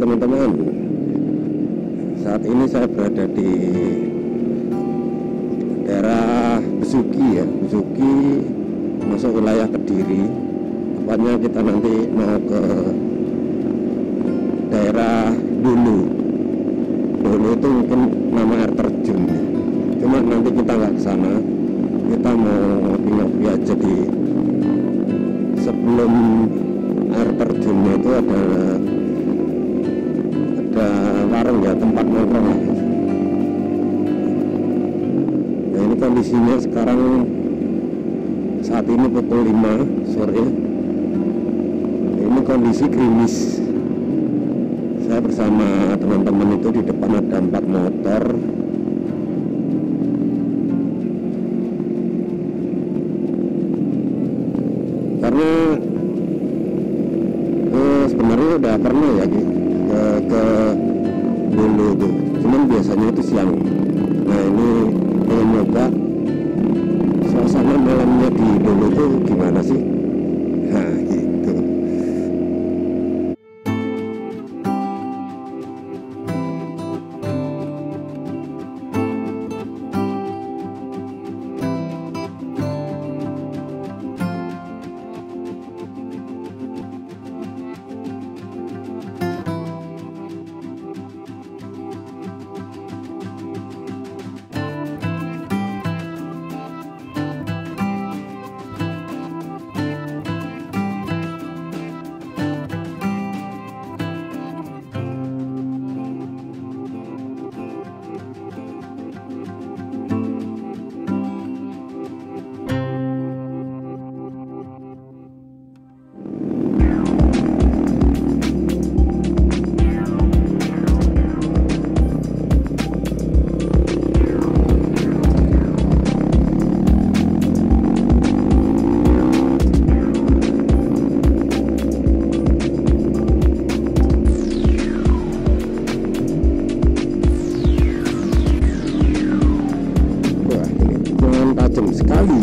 teman-teman. Saat ini saya berada di daerah Besuki ya, Besuki masuk wilayah Kediri. Tepatnya kita nanti mau ke daerah Dulu. Dulu itu mungkin nama air terjun ya. Cuma nanti kita nggak ke sana, kita mau ngopi-ngopi aja di sebelum air terjunnya itu ada warung ya, tempat nongkrong. Nah ini kondisinya sekarang saat ini pukul 5 sore. Ini kondisi gerimis. Saya bersama teman-teman itu di depan ada 4 motor. Karena sebenarnya udah pernah ya ke Dulu tuh, cuman biasanya itu siang. Nah ini pengen nyoba suasana malamnya di Dulu tuh gimana sih? Nah gitu. Tajam sekali.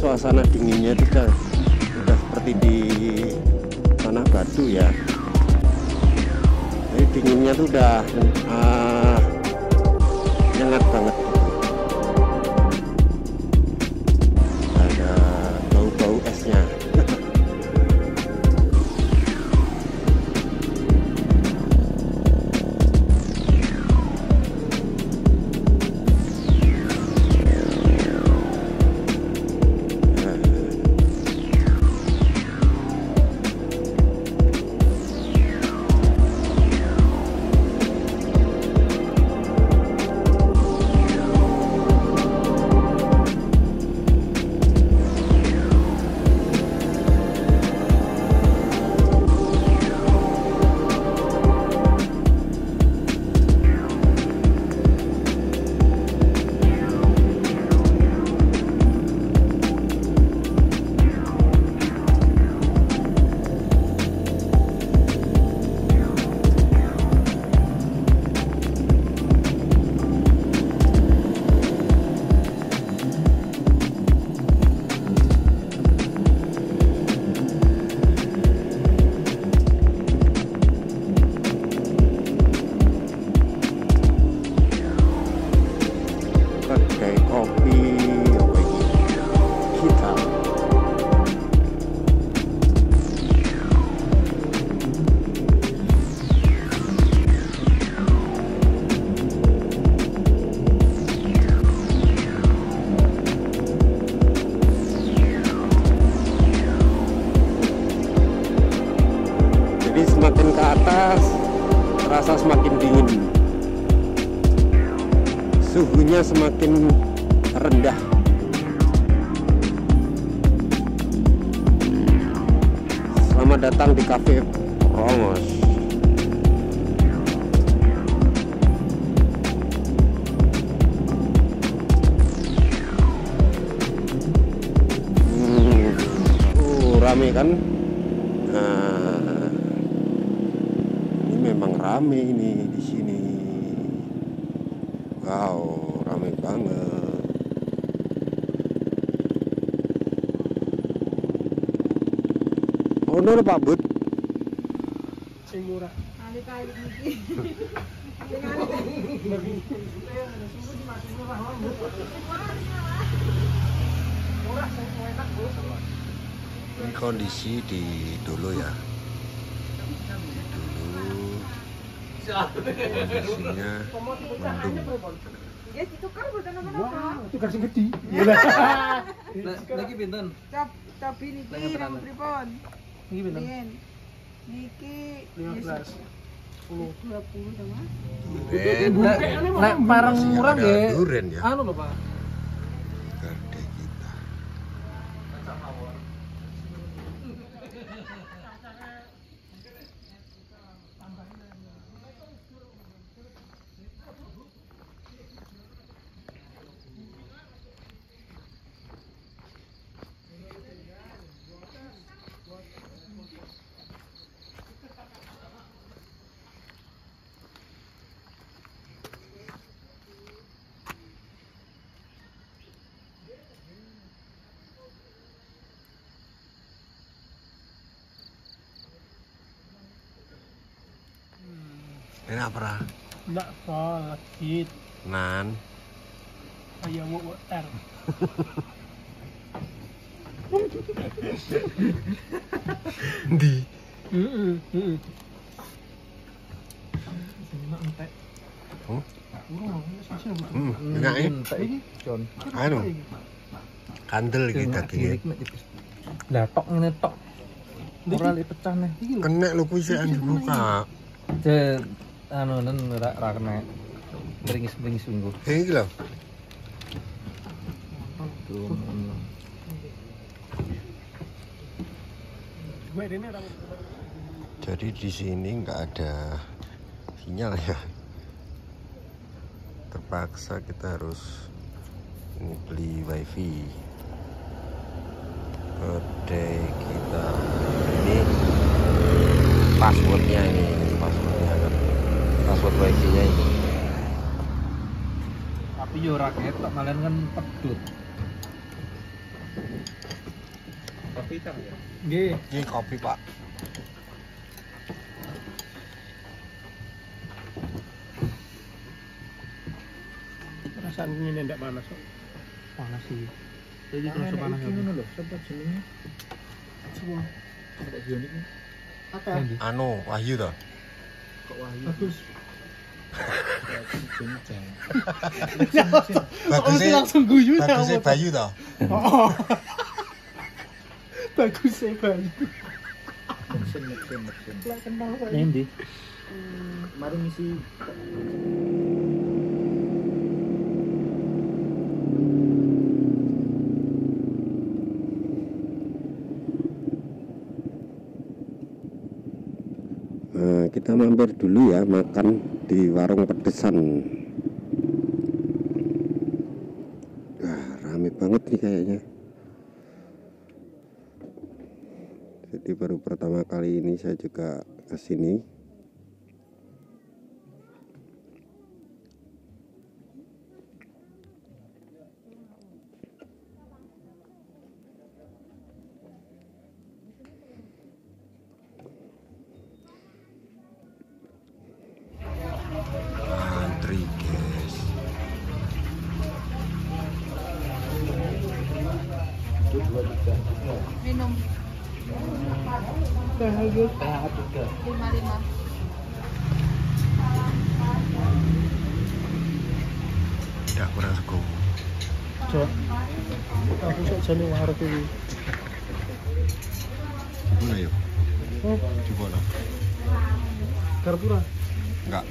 suasana dinginnya itu udah seperti di Tanah Batu ya. Jadi dinginnya tuh udah nyengat banget gitu. Ada bau-bau esnya. Pakai kopi apa ini hitam. Jadi semakin ke atas terasa semakin dingin, suhunya semakin rendah. Selamat datang di Cafe Rongos. Rame kan? Nah, ini memang rame ini di sini. Wow, rame banget. Oh, no, Pak Bud. Sing murah. Kali-kali iki. Ini kondisi di dulu ya. Kondisinya mendung. Ya ditukar boten apa-apa. Itu garis gede. Lagi pinten? Tapi niki nang pripun? Niki pinten? Yen. Niki 15. 20 sama. Nek bareng murah nggih. Duren ya. Anu lho, Pak. Gede kita. Ini apa? Enggak apa lagi Nan. ayam wok ter. Di. Heeh. Sini mak entek. Oh. Urung sih bu. Enak ya. Iki, Jon. Anu. Kandel iki dagingnya. Lah tok ngene tok. Ora li pecah neh. Iki lho. Kena lu kuwi sik dibuka. Anu nen ra kena. Beringis-beringis sungguh. Iki lho. Jadi di sini nggak ada sinyal ya. Terpaksa kita harus ini beli wifi. Kode kita ini passwordnya ini password wifi-nya ini. Tapi yo ora ketok, malen kan pedut. kopi Kang ya? Nggih. Ini kopi, Pak. Perasaan ini ndak panas kok. Panas sih. Jadi terus panas Ini ngono lho, sapa jenenge? semua. Ada bionik. Apa? Anu, Wahyu toh. Kok Wahyu? Bagus. Bagusnya langsung guyu ya. Bagusnya Bayu toh. Oh. Bagus sih Bayu. Mesin. Lah kenal kok. Endi? Mari ngisi Kita mampir dulu ya makan di warung pedesan. Rame banget nih kayaknya. Jadi baru pertama kali ini saya juga kesini. Antri, guys. Minum Bagus. 5. Ya kurang sego. Cok. Aku sok jane warung iki. Coba yuk. Oh, Coba lah. Garbura. Enggak.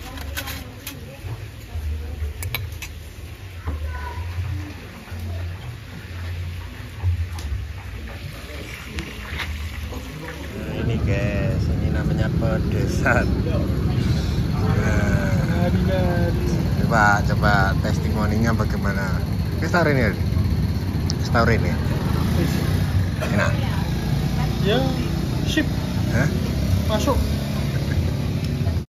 Nah, ini guys, ini namanya pedesan. Coba testimoninya bagaimana? Kita taruh ini, enak. Ya, sip. Hah? Masuk.